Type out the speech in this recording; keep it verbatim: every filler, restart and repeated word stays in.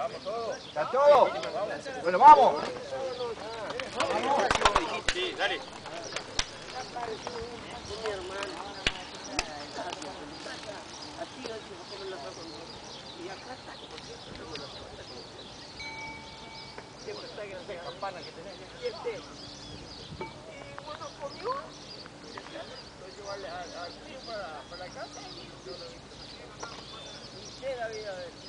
¿Está todo? Bueno, vamos. Sí, dale. Siempre está que no campana que tenés. ¿Y este? ¿Y bueno comió? Lo llevarle al tío para la casa y yo lo vi. ¿Y qué, David? A ver.